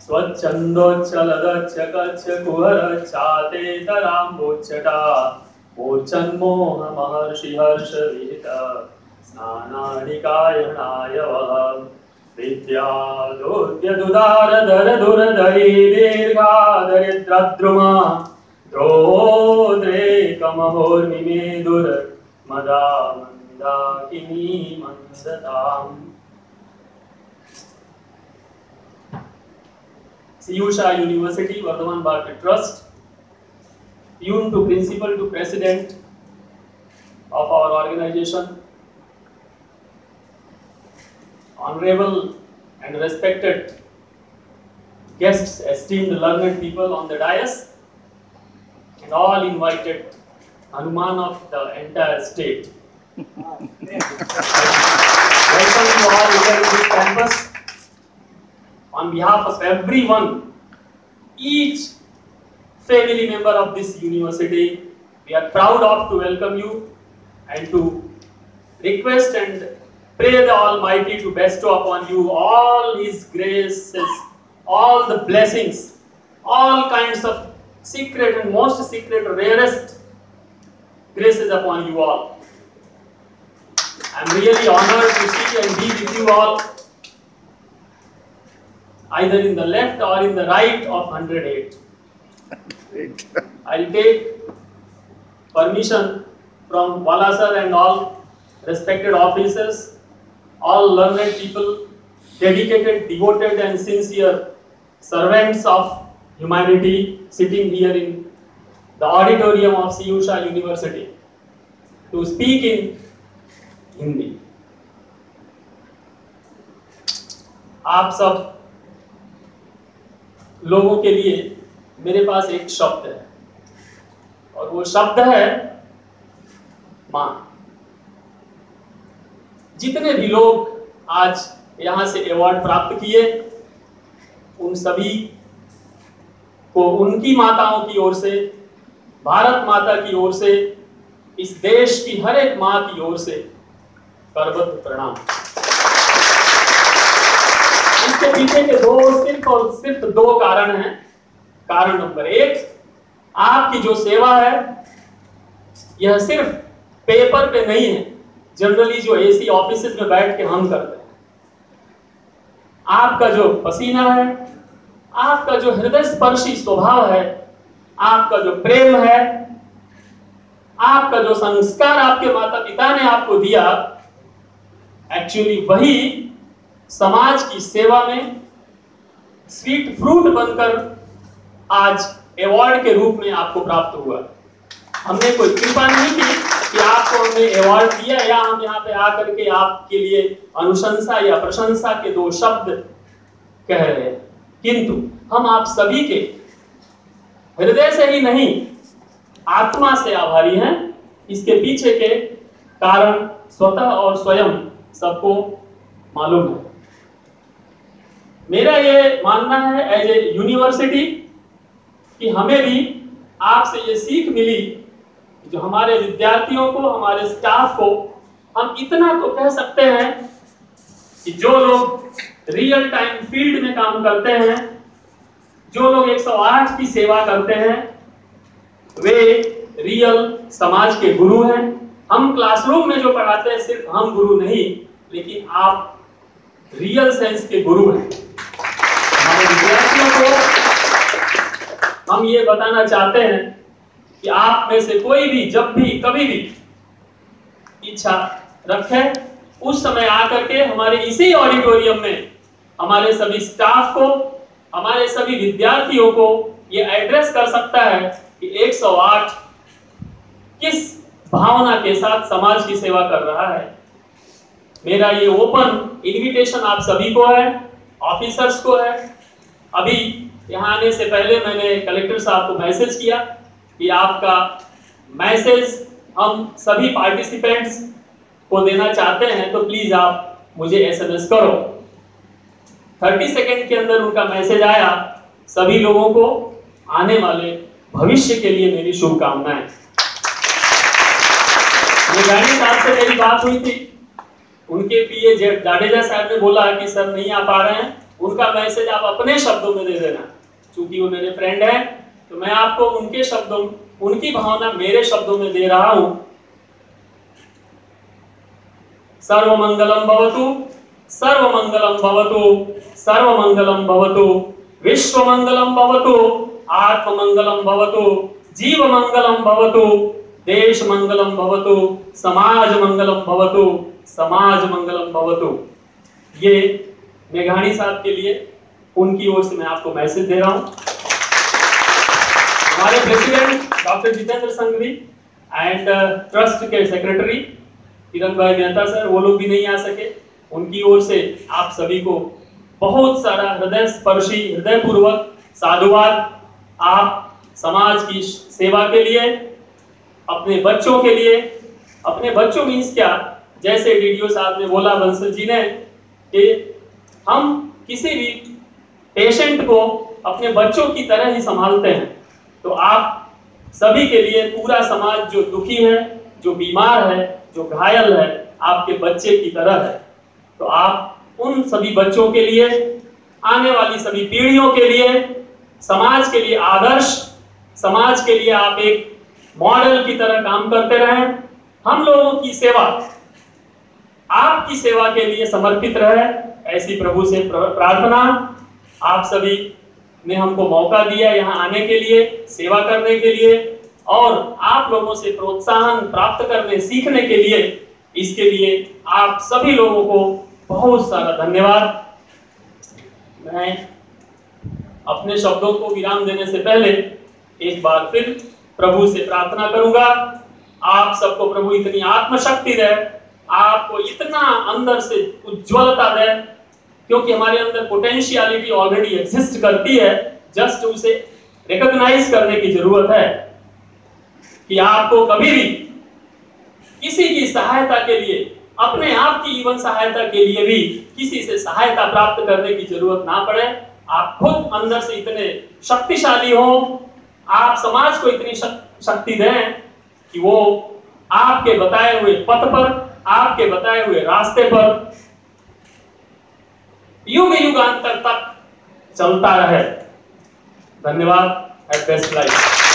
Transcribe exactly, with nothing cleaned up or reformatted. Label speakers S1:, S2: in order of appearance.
S1: स्वच्छन्दोच्चलदच्चकच्च कुहरच्चातेतराम्बोच्चटा मूर्छन्मोह महर्षि हर्ष विहित स्नानानि कायणाय वः विद्यादोद्यदुदार धर दुरधरी दीर्घा दरिद्रद्रुमा द्रोद्रेकमहोर्मिमे दुर मदा Mandakini मंसताम्। C U Shah University, Vardhaman Bharti Trust, Pune to Principal to President of our organization, honorable and respected guests, esteemed learned people on the dais, and all invited Hanuman of the entire state. Welcome you all here in this campus. On behalf of everyone, each family member of this university, we are proud of to welcome you and to request and pray the Almighty to bestow upon you all His graces, all the blessings, all kinds of secret and most secret, rarest graces upon you all. I am really honored to see and be with you all, either in the left or in the right of one hundred eight. I'll take permission from Wala sir and all respected officers, all learned people, dedicated, devoted and sincere servants of humanity sitting here in the auditorium of C U Shah University, to speak in Hindi. आप सब लोगों के लिए मेरे पास एक शब्द है और वो शब्द है मां। जितने भी लोग आज यहां से अवार्ड प्राप्त किए, उन सभी को उनकी माताओं की ओर से, भारत माता की ओर से, इस देश की हर एक मां की ओर से करबद्ध प्रणाम। इसके पीछे के दो सिर्फ और सिर्फ दो कारण हैं। कारण नंबर एक, आपकी जो सेवा है यह सिर्फ पेपर पे नहीं है, जनरली जो एसी ऑफिसेज में बैठ के हम करते हैं। आपका जो पसीना है, आपका जो हृदय स्पर्शी स्वभाव है, आपका जो प्रेम है, आपका जो संस्कार आपके माता पिता ने आपको दिया, एक्चुअली वही समाज की सेवा में स्वीट फ्रूट बनकर आज अवार्ड के रूप में आपको प्राप्त हुआ। हमने कोई कृपा नहीं की कि आपको हमने अवार्ड दिया या हम यहाँ पे आकर के आपके लिए अनुशंसा या प्रशंसा के दो शब्द कह रहे हैं, किंतु हम आप सभी के हृदय से ही नहीं, आत्मा से आभारी हैं। इसके पीछे के कारण स्वतः और स्वयं सबको मालूम है। मेरा ये मानना है एज ए यूनिवर्सिटी कि हमें भी आपसे ये सीख मिली, जो हमारे विद्यार्थियों को, हमारे स्टाफ को हम इतना तो कह सकते हैं कि जो लोग रियल टाइम फील्ड में काम करते हैं, जो लोग एक सौ आठ की सेवा करते हैं, वे रियल समाज के गुरु हैं। हम क्लासरूम में जो पढ़ाते हैं सिर्फ हम गुरु नहीं, लेकिन आप रियल सेंस के गुरु हैं। हमारे विद्यार्थियों को हम ये बताना चाहते हैं कि आप में से कोई भी जब भी कभी भी इच्छा रखे, उस समय आकर के हमारे इसी ऑडिटोरियम में हमारे सभी स्टाफ को, हमारे सभी विद्यार्थियों को ये एड्रेस कर सकता है कि एक सौ आठ किस भावना के साथ समाज की सेवा कर रहा है। मेरा ये ओपन इनविटेशन आप सभी को है, ऑफिसर्स को है। अभी यहाँ आने से पहले मैंने कलेक्टर साहब को मैसेज किया कि आपका मैसेज हम सभी पार्टिसिपेंट्स को देना चाहते हैं, तो प्लीज आप मुझे एसएमएस करो। तीस सेकंड के अंदर उनका मैसेज आया। सभी लोगों को आने वाले भविष्य के लिए मेरी शुभकामनाएं। जानी साहब से मेरी बात हुई थी, उनके पीए जाडेजा साहब ने बोला कि सर नहीं आ पा रहे हैं, उनका मैसेज आप अपने शब्दों में दे देना। क्योंकि वो मेरे फ्रेंड हैं तो मैं आपको उनके शब्दों, उनकी भावना मेरे शब्दों में दे रहा हूं। सर्वमंगलम भवतु, सर्वमंगलम भवतु, सर्वमंगलम भवतु, विश्वमंगलम भवतु, आत्ममंगलम भवतु, जीवमंगलम भवतु, देश मंगलम भवतु, समाज मंगलम भवतु, समाज मंगलम भवतु। ये मेघाणी साहब के लिए उनकी ओर से मैं आपको मैसेज दे रहा हूं। हमारे president doctor Jitendra Sanghvi and trust के सेक्रेटरी किरण भाई मेहता सर, वो लोग भी नहीं आ सके। उनकी ओर से आप सभी को बहुत सारा हृदय स्पर्शी, हृदय पूर्वक साधुवाद। आप समाज की सेवा के लिए, अपने बच्चों के लिए, अपने बच्चों मीन्स क्या, जैसे डीडीओ साहब ने बोला, बंसल जी ने, कि हम किसी भी पेशेंट को अपने बच्चों की तरह ही संभालते हैं। तो आप सभी के लिए पूरा समाज जो दुखी है, जो बीमार है, जो घायल है, आपके बच्चे की तरह है। तो आप उन सभी बच्चों के लिए, आने वाली सभी पीढ़ियों के लिए, समाज के लिए आदर्श, समाज के लिए आप एक मॉडल की तरह काम करते रहें। हम लोगों की सेवा आपकी सेवा के लिए समर्पित रहे, ऐसी प्रभु से प्रार्थना। आप सभी ने हमको मौका दिया यहाँ आने के लिए, सेवा करने के लिए, और आप लोगों से प्रोत्साहन प्राप्त करने, सीखने के लिए, इसके लिए आप सभी लोगों को बहुत सारा धन्यवाद। मैं अपने शब्दों को विराम देने से पहले एक बार फिर प्रभु से प्रार्थना करूंगा, आप सबको प्रभु इतनी आत्मशक्ति दे, आपको इतना अंदर से उज्ज्वलता दे, क्योंकि हमारे अंदर पोटेंशियलिटी ऑलरेडी एग्जिस्ट करती है, जस्ट उसे रिकॉग्नाइज करने की जरूरत है। कि आपको कभी भी किसी की सहायता के लिए, अपने आप की जीवन सहायता के लिए भी किसी से सहायता प्राप्त करने की जरूरत ना पड़े। आप खुद अंदर से इतने शक्तिशाली हो, आप समाज को इतनी शक्ति दें कि वो आपके बताए हुए पथ पर, आपके बताए हुए रास्ते पर युग युगांतर तक चलता रहे। धन्यवाद। Have best life.